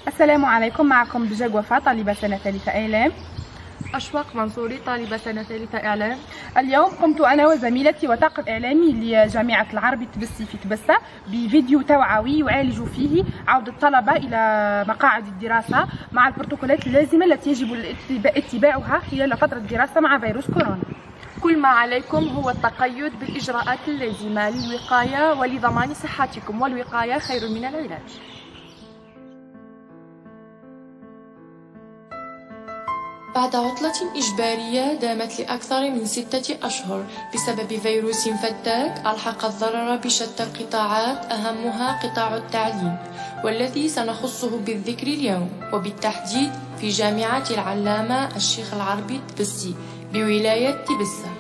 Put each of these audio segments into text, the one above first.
السلام عليكم. معكم بجاج وفاء، طالبة سنة ثالثة إعلام. أشواق منصوري، طالبة سنة ثالثة إعلام. اليوم قمت أنا وزميلتي وطاقم إعلامي لجامعة العربي تبسي في تبسة بفيديو توعوي يعالج فيه عودة الطلبة إلى مقاعد الدراسة مع البروتوكولات اللازمة التي يجب اتباعها خلال فترة الدراسة مع فيروس كورونا. كل ما عليكم هو التقيد بالإجراءات اللازمة للوقاية ولضمان صحتكم، والوقاية خير من العلاج. بعد عطلة إجبارية دامت لأكثر من 6 أشهر بسبب فيروس فتاك ألحق الضرر بشتى القطاعات، أهمها قطاع التعليم، والذي سنخصه بالذكر اليوم، وبالتحديد في جامعة العلامة الشيخ العربي تبسي بولاية تبسة.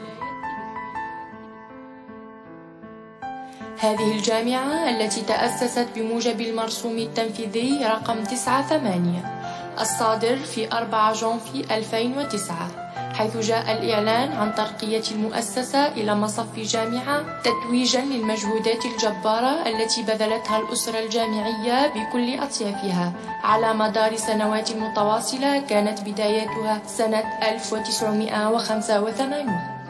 هذه الجامعة التي تأسست بموجب المرسوم التنفيذي رقم 98 الصادر في 4 جانفي 2009، حيث جاء الإعلان عن ترقية المؤسسة إلى مصف جامعة تتويجا للمجهودات الجبارة التي بذلتها الأسرة الجامعية بكل أطيافها على مدار سنوات متواصلة كانت بدايتها سنة 1985.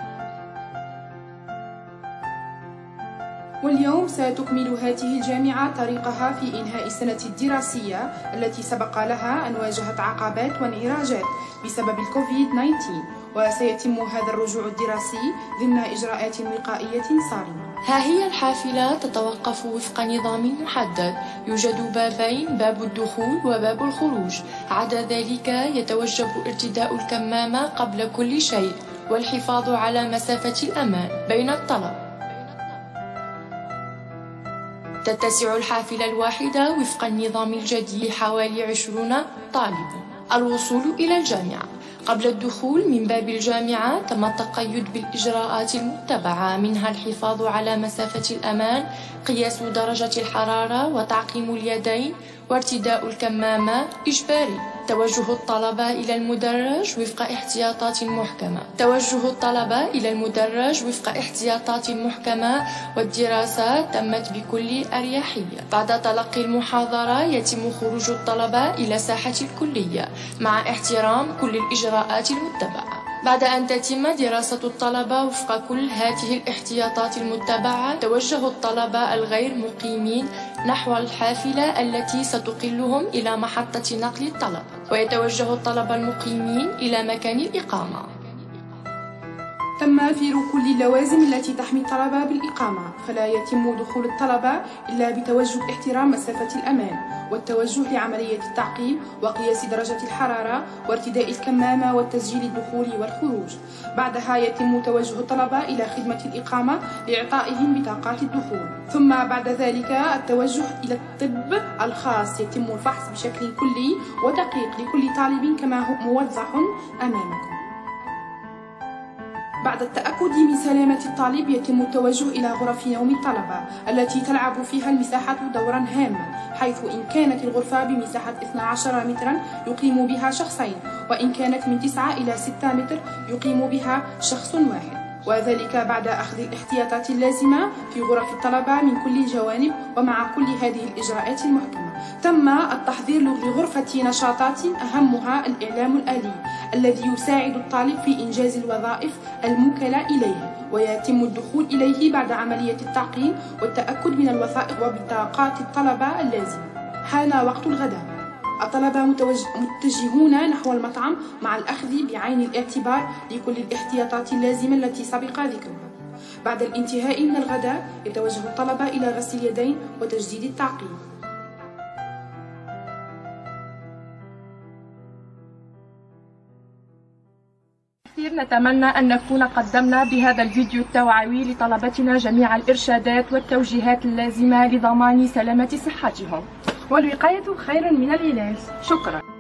واليوم ستكمل هذه الجامعة طريقها في إنهاء السنة الدراسية التي سبق لها أن واجهت عقبات وانعراجات بسبب الكوفيد-19، وسيتم هذا الرجوع الدراسي ضمن إجراءات وقائية صارمة. ها هي الحافلة تتوقف وفق نظام محدد، يوجد بابين، باب الدخول وباب الخروج. عدا ذلك يتوجب ارتداء الكمامة قبل كل شيء، والحفاظ على مسافة الأمان بين الطلبة. تتسع الحافلة الواحدة وفق النظام الجديد حوالي 20 طالبا. الوصول إلى الجامعة قبل الدخول من باب الجامعة تم التقيد بالإجراءات المتبعة، منها الحفاظ على مسافة الأمان، قياس درجة الحرارة، وتعقيم اليدين، وارتداء الكمامة إجباري. توجه الطلبة إلى المدرج وفق احتياطات محكمة، والدراسة تمت بكل أريحية. بعد تلقي المحاضرة يتم خروج الطلبة إلى ساحة الكلية مع احترام كل الإجراءات المتبعة. بعد أن تتم دراسة الطلبة وفق كل هذه الاحتياطات المتبعة، توجه الطلبة الغير مقيمين نحو الحافلة التي ستقلهم إلى محطة نقل الطلبة، ويتوجه الطلبة المقيمين إلى مكان الإقامة. تم توفير كل اللوازم التي تحمي الطلبة بالإقامة، فلا يتم دخول الطلبة إلا بتوجب احترام مسافة الأمان، والتوجه لعملية التعقيم وقياس درجة الحرارة، وارتداء الكمامة، والتسجيل الدخول والخروج. بعدها يتم توجه الطلبة إلى خدمة الإقامة لإعطائهم بطاقات الدخول، ثم بعد ذلك التوجه إلى الطب الخاص. يتم الفحص بشكل كلي ودقيق لكل طالب كما هو موضح أمامكم. بعد التأكد من سلامة الطالب يتم التوجه إلى غرف نوم الطلبة التي تلعب فيها المساحة دورا هاما، حيث إن كانت الغرفة بمساحة 12 مترا يقيم بها شخصين، وإن كانت من 9 إلى 6 متر يقيم بها شخص واحد، وذلك بعد أخذ الاحتياطات اللازمة في غرف الطلبة من كل الجوانب. ومع كل هذه الإجراءات المحكمة تم التحضير لغرفة نشاطات أهمها الإعلام الآلي الذي يساعد الطالب في إنجاز الوظائف الموكلة إليه، ويتم الدخول إليه بعد عملية التعقيم والتأكد من الوثائق وبطاقات الطلبة اللازمة. حان وقت الغداء، الطلبة متجهون نحو المطعم مع الأخذ بعين الاعتبار لكل الاحتياطات اللازمة التي سبق ذكرها. بعد الانتهاء من الغداء يتوجه الطلبة إلى غسل اليدين وتجديد التعقيم. نتمنى أن نكون قدمنا بهذا الفيديو التوعوي لطلبتنا جميع الإرشادات والتوجيهات اللازمة لضمان سلامة صحتهم، والوقاية خير من العلاج. شكرا.